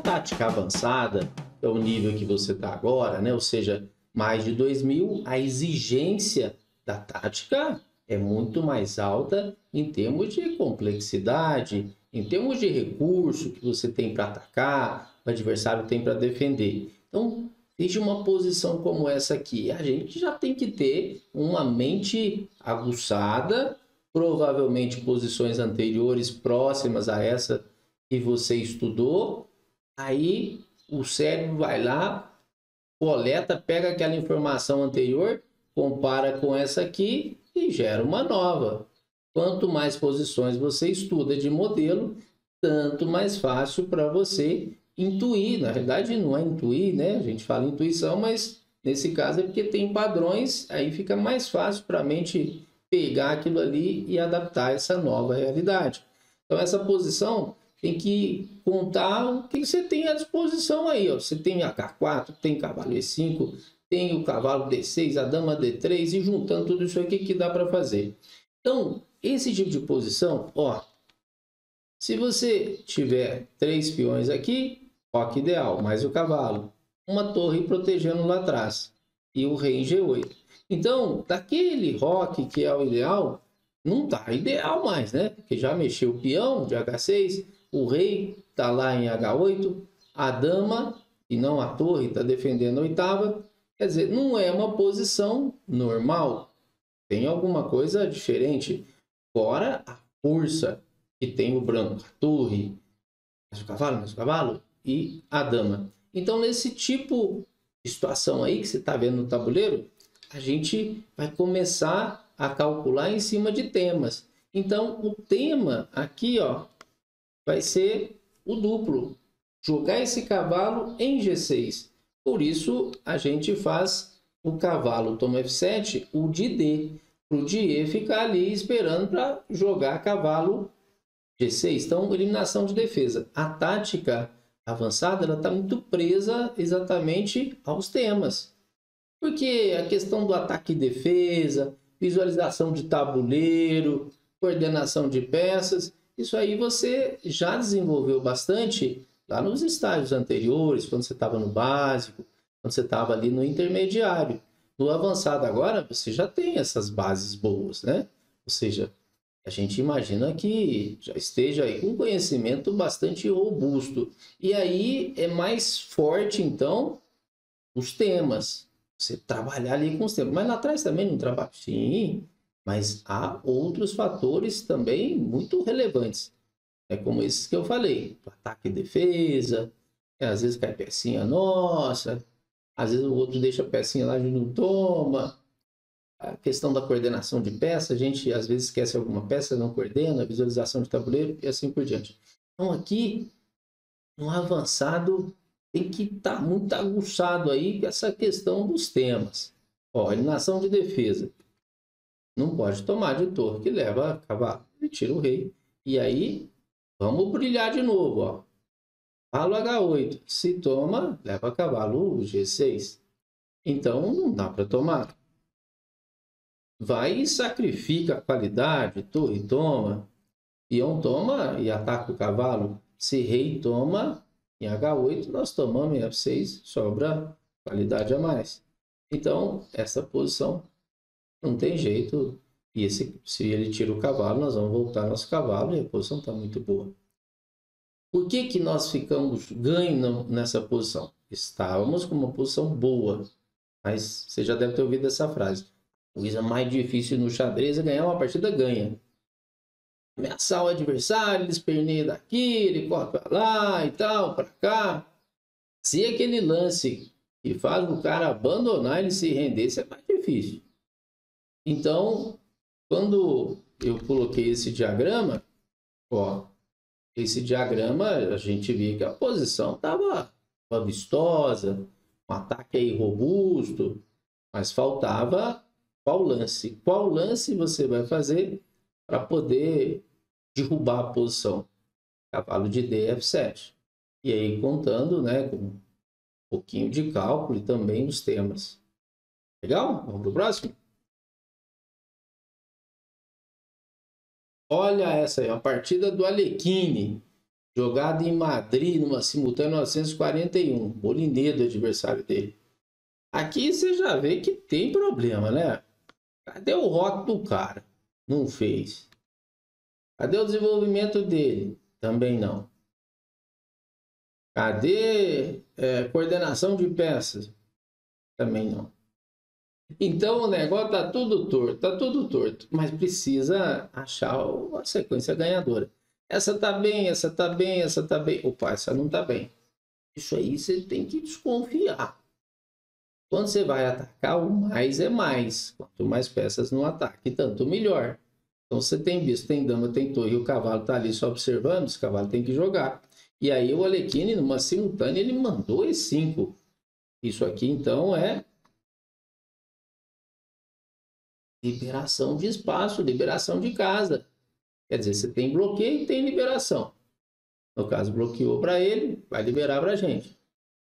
tática avançada, é o nível que você está agora, né? Ou seja, mais de 2.000, a exigência da tática é muito mais alta em termos de complexidade, em termos de recurso que você tem para atacar, o adversário tem para defender. Então, desde uma posição como essa aqui, a gente já tem que ter uma mente aguçada, provavelmente posições anteriores próximas a essa que você estudou. Aí o cérebro vai lá, coleta, pega aquela informação anterior, compara com essa aqui e gera uma nova. Quanto mais posições você estuda de modelo, tanto mais fácil para você intuir. Na verdade, não é intuir, né? A gente fala intuição, mas nesse caso é porque tem padrões, aí fica mais fácil para a mente pegar aquilo ali e adaptar essa nova realidade. Então, essa posição tem que contar o que você tem à disposição aí. Ó. Você tem H4, tem cavalo E5, tem o cavalo D6, a dama D3, e juntando tudo isso aqui que dá para fazer. Então, esse tipo de posição, ó, se você tiver 3 peões aqui, roque ideal, mais o cavalo, uma torre protegendo lá atrás e o rei em G8. Então, daquele roque que é o ideal, não tá ideal mais, né? Porque já mexeu o peão de H6, o rei tá lá em H8, a dama, e não a torre, está defendendo a oitava. Quer dizer, não é uma posição normal. Tem alguma coisa diferente. Fora a força que tem o branco, a torre, mais o cavalo e a dama. Então, nesse tipo de situação aí que você está vendo no tabuleiro, a gente vai começar a calcular em cima de temas. Então, o tema aqui, ó, vai ser o duplo. Jogar esse cavalo em G6. Por isso, a gente faz o cavalo toma F7, o de D. Para o de E ficar ali esperando para jogar cavalo G6. Então, eliminação de defesa. A tática avançada ela está muito presa exatamente aos temas. Porque a questão do ataque e defesa, visualização de tabuleiro, coordenação de peças, isso aí você já desenvolveu bastante lá nos estágios anteriores, quando você estava no básico, quando você estava ali no intermediário. No avançado agora, você já tem essas bases boas, né? Ou seja, a gente imagina que já esteja aí com conhecimento bastante robusto. E aí é mais forte, então, os temas. Você trabalhar ali com os temas. Mas lá atrás também não trabalha. Sim, mas há outros fatores também muito relevantes. É como esses que eu falei. Ataque e defesa. Às vezes cai pecinha nossa. Às vezes o outro deixa a pecinha lá e não toma. A questão da coordenação de peça. A gente às vezes esquece alguma peça, não coordena. Visualização de tabuleiro e assim por diante. Então aqui, no avançado, tem que estar muito aguçado aí com essa questão dos temas. Ó, eliminação de defesa. Não pode tomar de torre que leva cavalo. E tira o rei. E aí, vamos brilhar de novo, ó. Cavalo H8. Se toma, leva cavalo G6. Então, não dá para tomar. Vai e sacrifica a qualidade. Torre toma. Peão toma e ataca o cavalo. Se rei toma, em H8 nós tomamos em F6, sobra qualidade a mais. Então, essa posição não tem jeito. E se ele tira o cavalo, nós vamos voltar nosso cavalo e a posição está muito boa. Por que que nós ficamos ganhando nessa posição? Estávamos com uma posição boa. Mas você já deve ter ouvido essa frase. A coisa mais difícil no xadrez é ganhar uma partida ganha. Ameaçar o adversário, ele esperneia daqui, ele corre para lá e tal, para cá. Se aquele lance que faz o cara abandonar, ele se render, isso é mais difícil. Então, quando eu coloquei esse diagrama, ó, esse diagrama a gente via que a posição estava vistosa, um ataque aí robusto, mas faltava qual lance. Qual lance você vai fazer para poder derrubar a posição? Cavalo de D, F7. E aí contando, né, com um pouquinho de cálculo e também os temas. Legal? Vamos para o próximo? Olha essa aí, a partida do Alekhine. Jogado em Madrid, numa simultânea 941. Molineda, adversário dele. Aqui você já vê que tem problema, né? Cadê o rock do cara? Não fez. Cadê o desenvolvimento dele? Também não. Cadê coordenação de peças? Também não. Então o negócio tá tudo torto, mas precisa achar a sequência ganhadora. Essa tá bem, essa tá bem, essa tá bem. Opa, essa não tá bem. Isso aí você tem que desconfiar. Quando você vai atacar, o mais é mais. Quanto mais peças no ataque, tanto melhor. Então você tem bispo, tem dama, tem torre, e o cavalo tá ali só observando, esse cavalo tem que jogar. E aí o Alekhine, numa simultânea, ele mandou E5. Isso aqui, então, é liberação de espaço, liberação de casa. Quer dizer, você tem bloqueio e tem liberação. No caso, bloqueou para ele, vai liberar para a gente.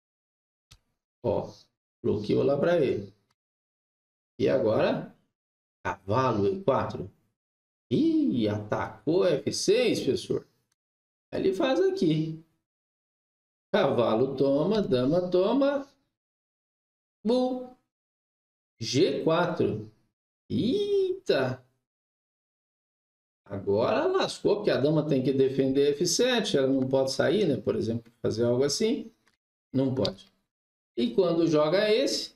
Ó, bloqueou lá para ele. E agora, cavalo E4. Ih, atacou F6, professor. Aí ele faz aqui. Cavalo toma, dama toma. Bum. G4. Eita! Agora lascou, porque a dama tem que defender F7, ela não pode sair, né? Por exemplo, fazer algo assim. Não pode. E quando joga esse,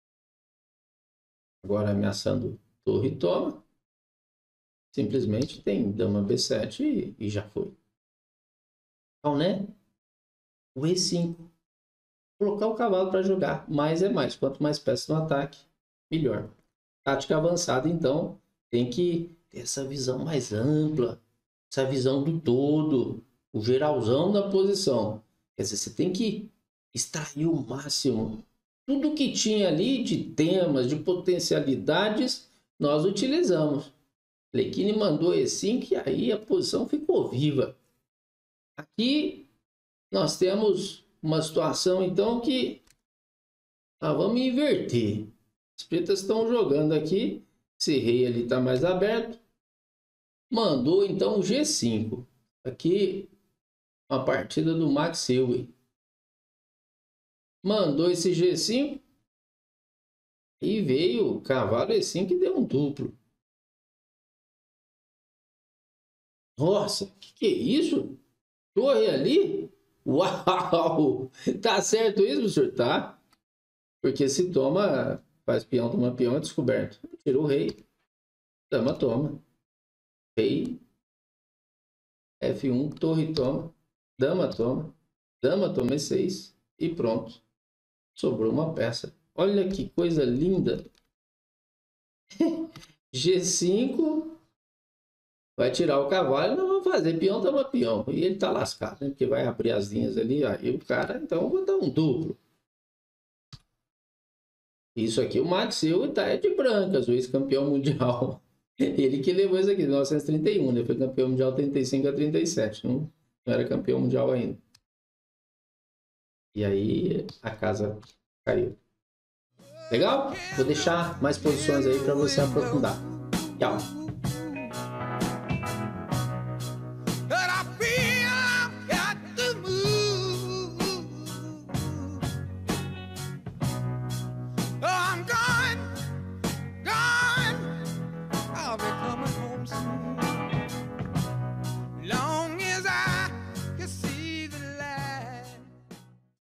agora ameaçando torre toma, simplesmente tem dama B7 e já foi. Então, né? O E5. Colocar o cavalo para jogar. Mais é mais. Quanto mais peças no ataque, melhor. Tática avançada, então, tem que ter essa visão mais ampla, essa visão do todo, o geralzão da posição. Quer dizer, você tem que extrair o máximo. Tudo que tinha ali de temas, de potencialidades, nós utilizamos. Alekhine mandou E5 e aí a posição ficou viva. Aqui nós temos uma situação, então, que nós vamos inverter. As pretas estão jogando aqui. Esse rei ali está mais aberto. Mandou então o G5. Aqui uma partida do Max Silva. Mandou esse G5. E veio o cavalo E5 e deu um duplo. Nossa, que é isso? Torre ali? Uau! Tá certo isso, professor? Tá. Porque se toma, faz peão, toma peão, é descoberto. Tirou o rei. Dama toma. Rei. F1, torre toma. Dama toma. Dama toma E6. E pronto. Sobrou uma peça. Olha que coisa linda. G5. Vai tirar o cavalo e não vamos fazer peão, toma peão. E ele tá lascado, né? Porque vai abrir as linhas ali. Aí o cara, então, eu vou dar um duplo. Isso aqui, o Max Silva tá de brancas, o ex-campeão mundial. Ele que levou isso aqui, 1931, né? Foi campeão mundial 35 a 37. Não era campeão mundial ainda. E aí a casa caiu. Legal? Vou deixar mais posições aí para você aprofundar. Tchau.